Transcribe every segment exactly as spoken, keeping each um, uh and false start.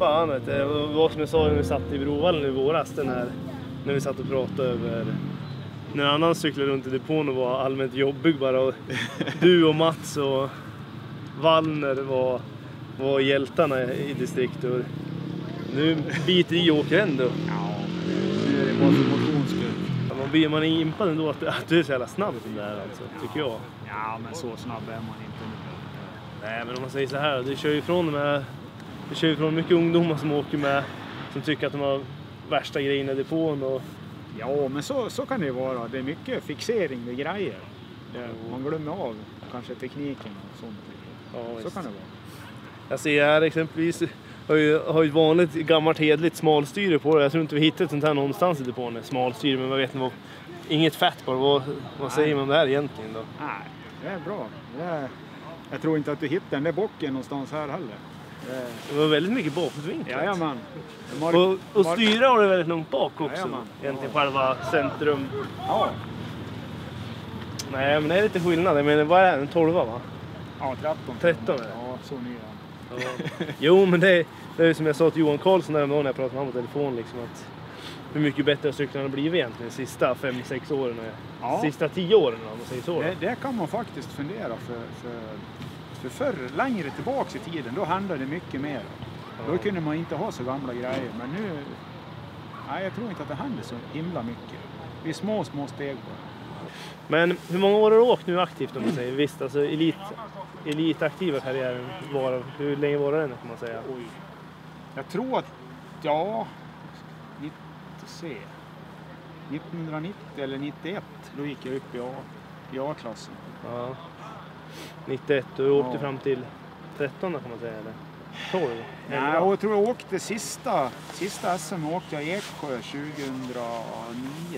fan vet du. Vad som jag sa när vi satt i Brovallen i våras, den här, när vi satt och pratade över när annan cyklade runt i depån och var allmänt jobbig bara. Och du och Mats och Wallner var, var hjältarna i distriktet. Och nu biter i och åker ändå. Ja, nu är det bara för motionsskull. Ja, man blir man impad ändå att, att du är så jävla snabb som det är alltså, tycker jag. Ja, men så snabb är man inte. Nej, men om man säger så här, det kör ju ifrån med, det kör ju ifrån mycket ungdomar som åker med, som tycker att de har värsta grejerna i depån. Och... Ja, men så, så kan det ju vara. Det är mycket fixering med grejer. Det, man glömmer av kanske tekniken och sånt. Ja, så visst. kan det vara. Jag ser här exempelvis, har ju, har ju ett vanligt gammalt hedligt smalstyre på det. Jag tror inte vi hittat ett sånt här någonstans i depån, smalstyre, men man vet inte vad, inget fett på det. Vad, vad säger man om det här egentligen då? Nej, det är bra. Det är, jag tror inte att du hittar den där bocken någonstans här heller. Det, det var väldigt mycket bakåtvinklat. Jajamän. Mar- och, och styra har det väldigt långt bak också. Jajamän. Egentligen själva centrum. Ja. Nej, men det är lite skillnad. Jag menar, vad är det? En tolva va? Ja, tretton. tretton är det? Ja, så nya. Ja. Jo, men det, det är som jag sa till Johan Karlsson när jag pratade med honom på telefon. Liksom, att hur mycket bättre cyklarna har blivit egentligen de sista fem sex åren. Ja. Sista tio åren om man säger så. Det, det kan man faktiskt fundera för, för, för förr, längre tillbaks i tiden, då hände det mycket mer. Ja. Då kunde man inte ha så gamla grejer, men nu, nej, jag tror inte att det händer så himla mycket. Det är små, små steg bara. Men hur många år har du åkt nu aktivt om man säger? Visst, alltså elit, elitaktiva karriären var, hur länge var det den kan man säga? Oj. Jag tror att, ja, se. nittonhundranittio eller nittioett, då gick jag upp i, A, i A-klassen. Ja. nittioett, du åkte ja. fram till tretton kan man säga, eller? tolv? Nej, jag tror jag åkte sista, sista S M åkte jag i Eksjö tjugohundranio.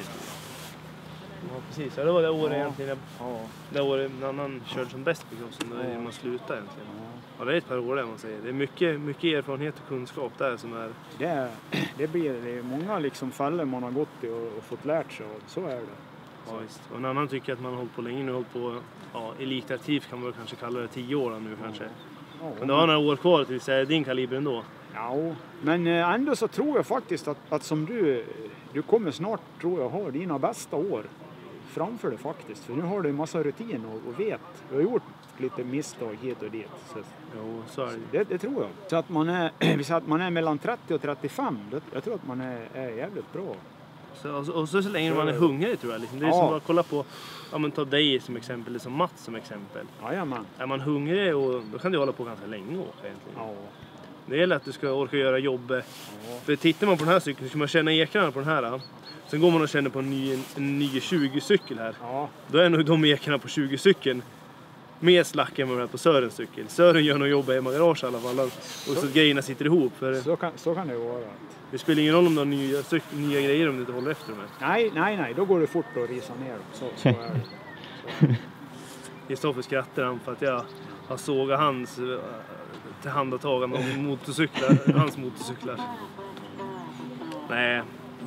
Ja, precis. Ja, det var det året ja. egentligen. Ja. Det året när annan körde som bäst på crossen, då ja. man slutade egentligen. Ja. ja, det är ett par år där man säger. Det är mycket, mycket erfarenhet och kunskap där som är... Det, det blir det är många liksom fällor man har gått i och, och fått lärt sig och så är det. Ja, visst. Och en annan tycker att man har hållit på länge nu, hållit på ja, elitaktivt kan man kanske kalla det tio år nu kanske. Ja. Men det har några år kvar till säga din kaliber ändå. Ja, men ändå så tror jag faktiskt att, att som du, du kommer snart tror jag ha dina bästa år framför det faktiskt. För nu har du en massa rutin och, och vet. Du har gjort lite misstag hit och dit. Så, jo, så är det. Det, det tror jag. Så att man är, så att man är mellan trettio och trettiofem, det, jag tror att man är, är jävligt bra. Så, och, så, och så, så länge man är hungrig tror jag. Liksom. Det är ja. som att kolla på, ja men ta dig som exempel, eller som Mats som exempel. Jajamän. Är man hungrig och då kan du hålla på ganska länge och åka egentligen. Ja. Det gäller att du ska orka göra jobbet. Ja. För tittar man på den här cykeln så ska man känna ekrarna på den här. Sen går man och känner på en ny, en ny tjugo-cykel här. Ja. Då är nog de ekrarna på tjugo-cykeln mer slack än vad de är på Sörens cykel. Sören gör nog jobb hemma i garage i alla fall. Och så, så grejerna sitter ihop. För så, kan, så kan det vara. Det spelar ingen roll om du har nya, nya grejer om du inte håller efter dem. Nej, nej, nej. Då går det fort att risa ner dem. Så, så är det. Kristoffer skrattar han för att jag har sågat hans uh, tillhandatagande om motorcyklar, hans motorcyklar. Nej.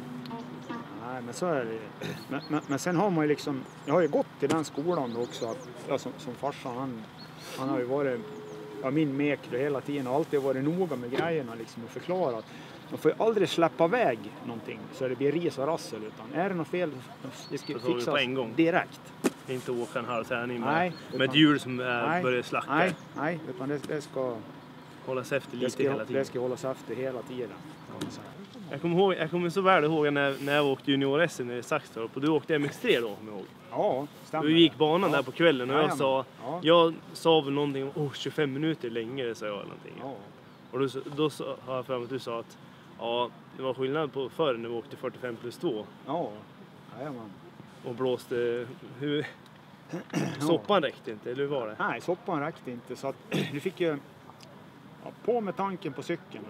Nej, men så är det. Men, men, men sen har man ju liksom, jag har ju gått till den skolan också, att, ja, som, som farsan, han, han har ju varit, ja, min mek hela tiden och alltid varit noga med grejerna liksom och förklarat. Man får ju aldrig släppa iväg någonting så det blir ris och rassel, utan är det något fel det ska så fixas på en gång. Direkt. Inte åka en halv tärning med, nej, med ett hjul som är, nej, börjar slacka. Nej, nej, utan det, det ska hållas efter lite ska, hela tiden. Det ska hållas efter hela tiden. Ja, jag kommer ihåg, jag kommer så väl ihåg när, när jag åkte junior-S M i Saxtorp och du åkte M X tre då, kommer jag ihåg. Ja, stämmer. Du gick banan ja. där på kvällen och jag ja, sa, ja. jag sa väl någonting om oh, tjugofem minuter längre, sa jag eller någonting. Ja. Och då, då sa, har jag för mig att du sa att ja, det var skillnad på förr när vi åkte fyrtiofem plus två. Ja, jajamän. Och blåste, hur... Soppan räckte inte, eller hur var det? Nej, soppan räckte inte så att du fick ju ja, på med tanken på cykeln.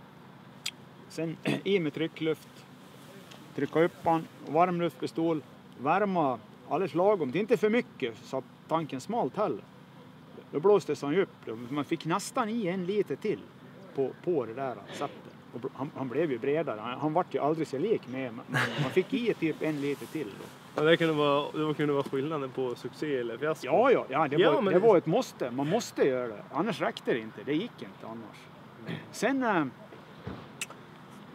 Sen i med tryckluft, trycka upp den, varmluftpistol, värma alldeles lagom. Det är inte för mycket så att tanken smalt heller. Då blåste han ju upp. Man fick nästan i en liter till på, på det där sättet. Och han, han blev ju bredare. Han, han var ju aldrig så lik med. Man, man fick i typ en liter till då. Ja, det kunde vara, det kunde vara skillnaden på succé eller fiasko. Ja, ja, ja, det, ja, var, men... det var ett måste. Man måste göra det. Annars räckte det inte. Det gick inte annars. Sen,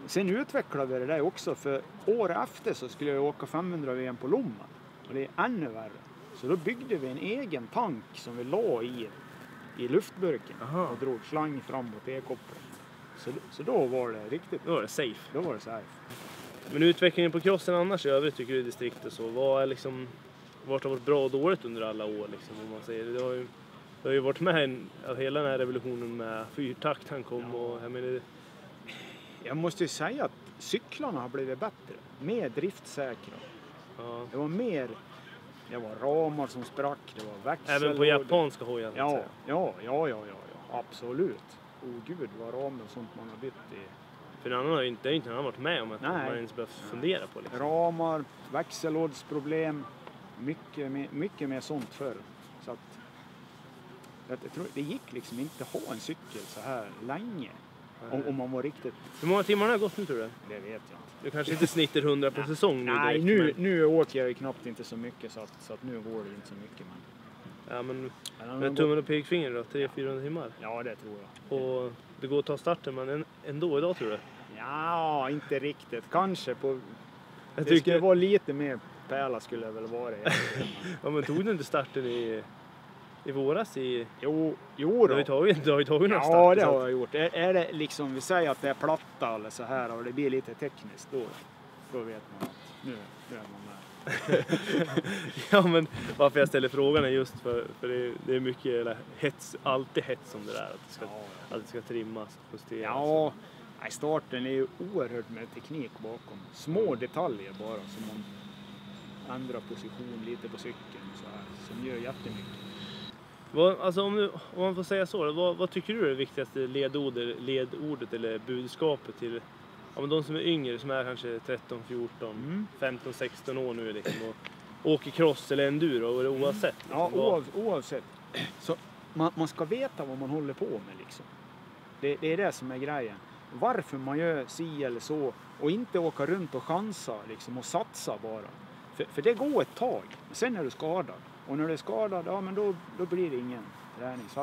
sen utvecklade vi det där också, för år efter så skulle jag åka femhundra V M på Lomma. Och det är ännu värre. Så då byggde vi en egen tank som vi la i, i luftburken. Aha. Och drog slang fram mot E-koppeln. Så, så då var det riktigt. Då var det safe. Då var det safe. Men utvecklingen på crossen annars i övrigt tycker du i distriktet så? Vad är liksom, vart har varit bra och dåligt under alla år liksom, om man säger? Det har ju, det har ju varit med en, hela den här revolutionen med fyrtakt han kom ja. och jag menar... Jag måste ju säga att cyklarna har blivit bättre. Mer driftsäkra. Ja. Det var mer... Det var ramar som sprack, det var växel. Även på japanska hojar? Ja, ja, ja, ja, ja, ja, absolut. Oh gud, vad ramar och sånt man har bytt i. För en annan har ju inte, inte han varit med om att Nej. man ens behövt fundera på. Liksom. Ramar, växellådsproblem, mycket, mer, mycket mer sånt förr. Så att, jag tror, det gick liksom inte att ha en cykel så här länge. Om, om man var riktigt... Hur många timmar har det gått nu tror du? Det vet jag inte. Du kanske inte snittar hundra på säsong nu Nej, direkt, nu, men... nu åker jag ju knappt inte så mycket så att, så att nu går det inte så mycket. Men... Ja, men med tummen och pekfinger då? tre till fyrahundra timmar? Ja, det tror jag. Och det går att ta starten, men ändå idag tror du? Ja, inte riktigt. Kanske på... Jag det tycker... skulle vara lite mer pärla skulle det väl vara. Ja, men tog du inte starten i... I våras i... Jo, jo då. Du har ju tagit, du har ju tagit några Ja, det så har att... jag gjort. Är, är det liksom, vi säger att det är platta eller så här och det blir lite tekniskt, då, då vet man att nu, nu är man med. Ja, men varför jag ställer frågan är just för, för det, det är mycket eller, hets, alltid hets om det där. Att det ska, ja, ja. Att det ska trimmas, justeras. Ja, nej, starten är ju oerhört med teknik bakom. Små detaljer bara som man ändrar position lite på cykeln så här, som gör jättemycket. Vad, alltså om, du, om man får säga så, vad, vad tycker du är det viktigaste ledordet, ledordet eller budskapet till ja, men de som är yngre, som är kanske tretton, fjorton, mm. femton, sexton år nu liksom, och åker cross eller enduro eller oavsett? Liksom, ja, oav, oavsett. Så man, man ska veta vad man håller på med liksom. Det, det är det som är grejen. Varför man gör si eller så och inte åka runt och chansa liksom, och satsa bara. För, för det går ett tag, sen är du skadad. Och när du är skadad, ja men då, då blir det ingen träning. Så att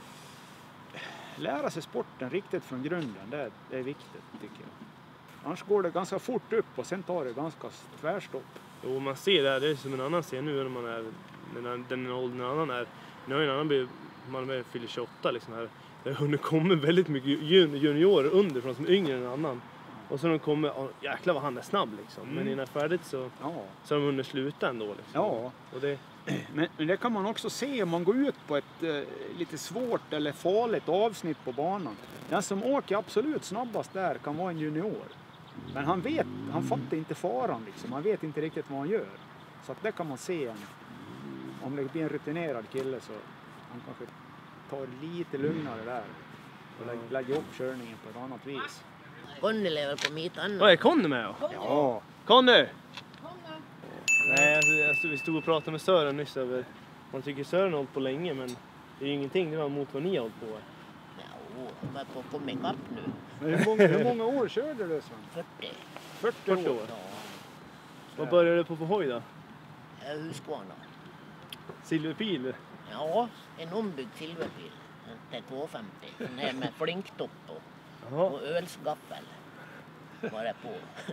lära sig sporten riktigt från grunden, det, det är viktigt tycker jag. Annars går det ganska fort upp och sen tar det ganska tvärstopp. Jo, man ser det, det är som en annan ser nu när man är, när den åldern en annan är. Nu har en annan blivit, man är fyller tjugoåtta liksom här. Det har kommit väldigt mycket juniorer underifrån som är yngre än en annan. Och så de kommer, oh, jäklar vad han är snabb liksom. Mm. Men innan färdigt så, ja. så har de hunnit sluta ändå liksom. Ja. Och det... men, men det kan man också se om man går ut på ett eh, lite svårt eller farligt avsnitt på banan. Den som åker absolut snabbast där kan vara en junior. Men han vet, han fattar inte faran liksom. Han vet inte riktigt vad han gör. Så att det kan man se en, om det blir en rutinerad kille så han kanske tar lite lugnare där. Och lägger, lägger upp körningen på ett annat vis. Conny lever på mitt annat. Ja, är Conny med? Ja. Ja. Conny! Nej, alltså, alltså, vi stod och pratade med Sören nyss över... Man tycker Sören har hållit på länge, men det är ju ingenting. Det var mot vad ni har hållit på. Ja, jag var på att komma ikapp nu. Men hur, många, hur många år körde du, Sven? fyrtio. fyrtio år? fyrtio år. Ja. Vad började du på för hoj då? Husqvarna. Silverpil? Ja, en ombyggd silverpil. En tvåhundrafemtio. Den här med flinktopp och, och ölsgaffel. Var det på.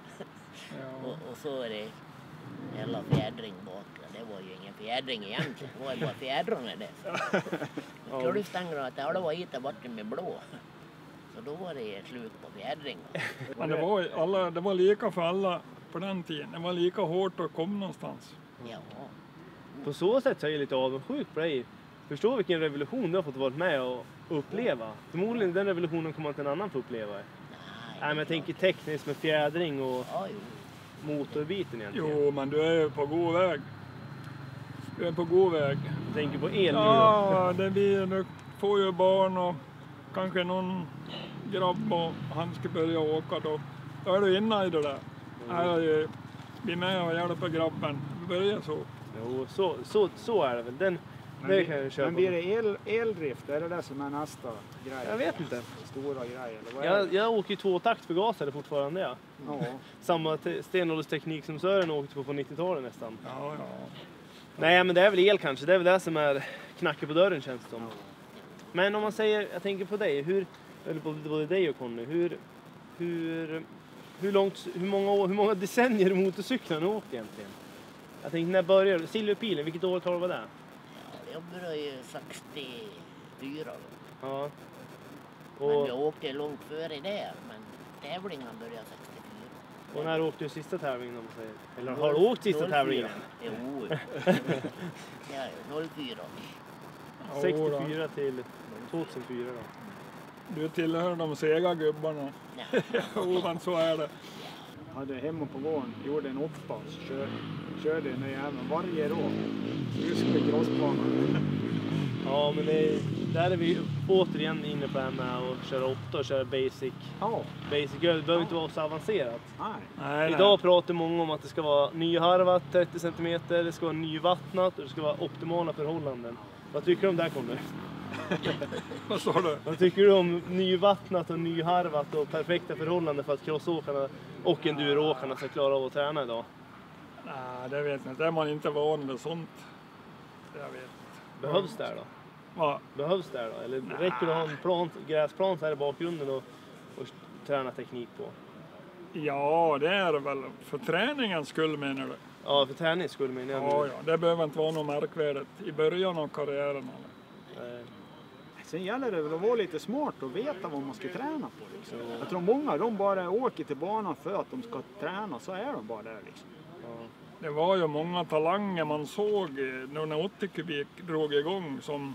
Ja. och, och så är det hela fjädring bak. Det var ju ingen fjädring egentligen. Det var ju bara fjädrarna det. Så kulstängerna att det var hit och vatten med blå. Så då var det slut på fjädring. Men det var, alla, det var lika för alla på den tiden. Det var lika hårt att komma någonstans. Ja. På så sätt så är jag lite avundsjuk på dig. Förstå vilken revolution du har fått vara med och uppleva. Förmodligen den revolutionen kommer inte en annan få uppleva. Nej, Nej men jag tänker tekniskt med fjädring och ja, motorbiten egentligen. Jo, men du är ju på god väg. Du är på god väg. Jag tänker på el. Ja, det blir, du får ju barn och kanske någon grabb och han ska börja åka då. Då är du inne i det där. Mm. Vi är med och hjälper grabben. Det börjar så. Jo, så, så, så är det väl. Den, men, det kan jag köpa. Men blir det el, eldrift? Är det det som är nästa grej? Jag vet inte. Stora grejer. Eller vad jag, jag åker ju tvåtakt förgasare fortfarande. Ja. Ja. Samma stenåldersteknik som Sören åkte på på nittiotalet nästan. Ja, ja. Nej, men det är väl el kanske. Det är väl det som är knacken på dörren känns det som. Ja. Men om man säger, jag tänker på dig. Hur, eller på både dig och Conny. Hur, hur hur, långt, hur, många år, hur många decennier motorcyklar har du åkt egentligen? Jag tänkte, när började du? Silverpilen, vilket årtal var det? Ja, jag började ju sextiofyra då. Ja. Men Och, jag åkte långt före det, men tävlingen började sextiofyra. och när åkte du sista tävlingen? Om man säger? Eller har du åkt sista tävlingen? Jo, ja, noll fyra. sextiofyra till tvåtusenfyra då. Du tillhör de sega gubbarna. Ja. Jo, men så är det. Jag hade hemma på gården, gjorde en åtta och så kör, körde den även varje år. Just med crossbanan. Ja, men det, där är vi återigen inne på det här med att köra åtta och köra basic. Ja, Basic, det behöver inte vara så avancerat. nej. Nej, Idag pratar många om att det ska vara nyharvat trettio centimeter, det ska vara nyvattnat och det ska vara optimala förhållanden. Vad tycker du om det här, Conny? vad sa du? Vad tycker du om nyvattnat och nyharvat och perfekta förhållanden för att crossåkarna och enduroåkarna ska klara av att träna idag? Nej, det vet jag inte. Är man inte van vid sånt? Jag vet. Behövs det här då? Va? Behövs det här då? Eller räcker det att ha en plan, gräsplan så här i bakgrunden och, och träna teknik på? Ja, det är det väl. För träningens skull menar du? Ja, för träningens skull menar jag. Ja, ja. Det behöver inte vara något märkvärdigt i början av karriären. Eh, Sen gäller det väl att vara lite smart och veta vad man ska träna på. Liksom. Jag tror många de bara åker till banan för att de ska träna, så är de bara där liksom. ja. Det var ju många talanger man såg nu när åttio kubik drog igång som...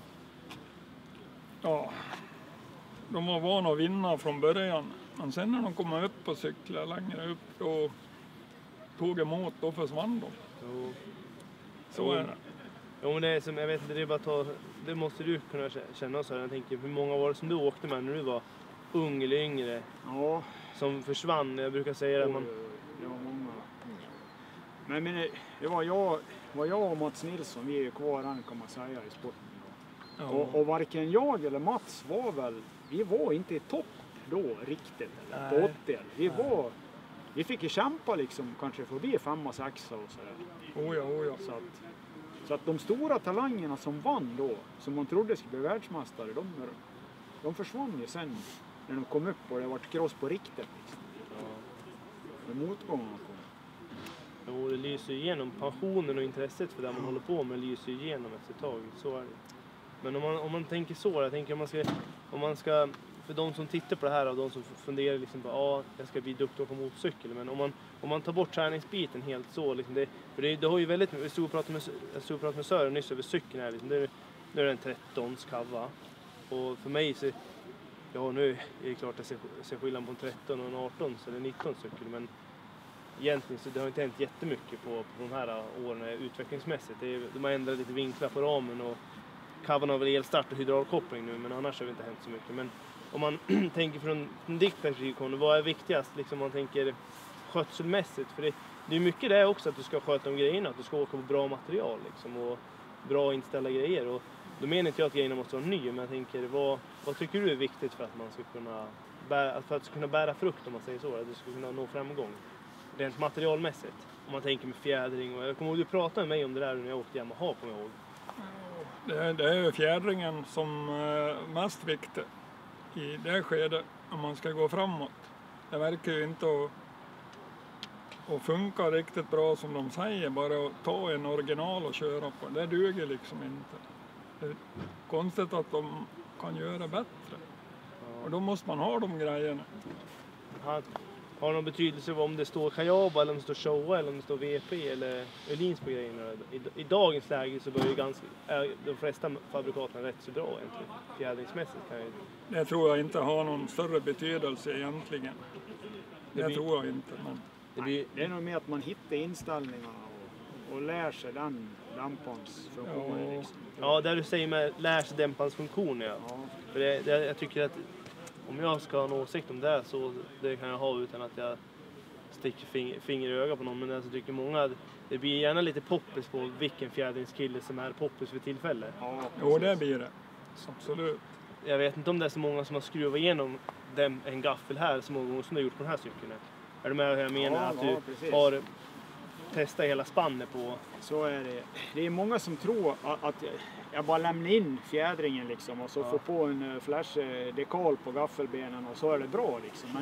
Ja, de var vana att vinna från början. Men sen när de kom upp och cyklade längre upp och tog emot, då försvann de. Jo. Så är det. Jo, men det är som, jag vet inte, det är bara att ta, det måste du kunna känna så här. Jag tänker, hur många var det som du åkte med när du var ung eller yngre Ja, som försvann? Jag brukar säga det, man, det var många. Men, men det var jag, var jag och Mats Nilsson, vi är ju kvar än kan man säga i sporten. Ja. Och, och varken jag eller Mats var väl, vi var inte i topp då riktigt, eller på Nej. åttio. Vi var, vi fick ju kämpa liksom, kanske förbi femma, sexa och sådär. Oh ja, oh ja. Så att, så att de stora talangerna som vann då, som man trodde skulle bli världsmästare, de, de försvann ju sen när de kom upp och det var cross på riktigt. Liksom. När motgångarna kom. jo, det lyser igenom. Passionen och intresset för det man håller på med lyser igenom efter ett tag. Så är det. Men om man, om man tänker så, jag tänker om man ska, om man ska, för de som tittar på det här och de som funderar liksom på, ja, jag ska bli duktig på motorcykel, men om man, om man tar bort träningsbiten helt så, liksom det, för det, det har ju väldigt mycket, jag stod och pratade med, jag stod och pratade med Sören nyss över cykeln här, liksom, det, nu är det en tretton kava, och för mig så, ja nu är det klart att jag ser, ser skillnad på en tretton och en arton eller nitton cykel, men egentligen så det har inte hänt jättemycket på, på de här åren utvecklingsmässigt. Det är, de har ändrat lite vinklar på ramen och kavan har väl elstart och hydraulkoppling nu, men annars har det inte hänt så mycket. Men om man tänker från, från ditt perspektiv, vad är viktigast liksom, om man tänker skötselmässigt? För det, det är mycket det också, att du ska sköta om grejerna, att du ska åka på bra material liksom, och bra inställda grejer. Och då menar inte jag att grejerna måste vara nya, men jag tänker, vad, vad tycker du är viktigt för att man ska kunna bära, för att ska kunna bära frukt, om man säger så, att du ska kunna nå framgång? Rent materialmässigt, om man tänker med fjädring. Och jag kommer ihåg att du pratade med mig om det där när jag åkte Yamaha, kommer jag ihåg. Det är, det är ju fjädringen som är mest viktig i det skedet om man ska gå framåt. Det verkar ju inte att, att funka riktigt bra som de säger, bara att ta en original och köra på. Det duger liksom inte. Det är konstigt att de kan göra bättre. Och då måste man ha de grejerna. Har, har det någon betydelse om det står Kayaba eller om det står Showa eller om det står V P eller Öhlins på grejerna? I, I dagens läge så börjar ju ganska, är de flesta fabrikaten rätt så bra egentligen. Fjädringsmässigt kan jag... Det tror jag inte har någon större betydelse egentligen. Det, Det blir- tror jag inte. Men Det blir, Det är nog mer att man hittar inställningarna och, och lär sig den dampans funktion. Ja. Liksom. ja, där du säger med lär sig dämpans funktion, ja. Ja. För det, det, jag tycker att om jag ska ha en åsikt om det så det kan jag ha utan att jag sticker finger, finger i ögat på någon. Men jag tycker många, det blir gärna lite poppis på vilken fjädringskille som är poppis för tillfället. Ja, jo, det blir det. Absolut. Jag vet inte om det är så många som har skruvat igenom den, en gaffel här så många gånger som du har gjort på den här cykeln. Är du med vad jag menar? Ja, att ja, du precis. har testat hela spannet på... Så är det. Det är många som tror att, att jag bara lämnar in fjädringen liksom och så Ja. får på en uh, flash dekal på gaffelbenen och så är det bra liksom. Men det,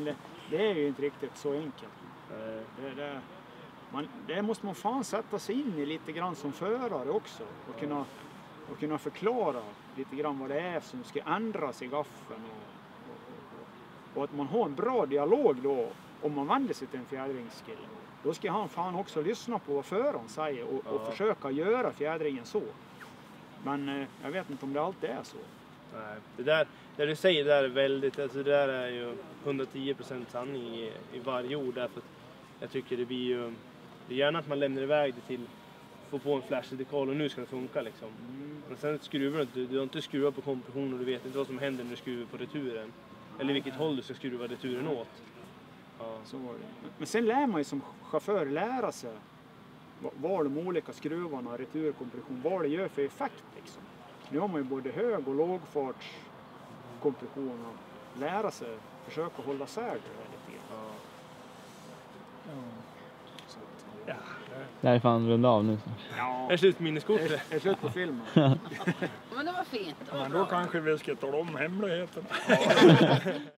det är ju inte riktigt så enkelt. Det, det, man, det måste man fan sätta sig in i lite grann som förare också. Och kunna, och kunna förklara lite grann vad det är som ska ändras i gaffeln. Och, och, och, och att man har en bra dialog då om man vänder sig till en fjädringskille. Då ska han fan också lyssna på vad föraren säger och, och ja. försöka göra fjädringen så. Men eh, jag vet inte om det alltid är så. Nej, det där, det du säger där är väldigt, alltså det där är ju hundratio procent sanning i, i varje ord. Därför att jag tycker det blir ju, det är gärna att man lämnar iväg det till, få på en flashdekal och nu ska det funka liksom. Mm. Men sen skruvar du inte, du har inte skruvat på kompression och du vet inte vad som händer när du skruvar på returen. Eller vilket håll du ska skruva returen åt. Ja. Så var det. Men sen lär man ju som chaufför lära sig vad de olika skruvarna, returkompression, vad det gör för effekt liksom. Nu har man ju både hög- och lågfartskompression och lära sig, försöka hålla sär det här lite grann. Ja. Så att, Ja. Det här är fan runda av nu. ja. Är det slut minneskort? Är, är slut på filmen. Men det var fint. Det var Men bra. då kanske vi ska tala om hemligheterna.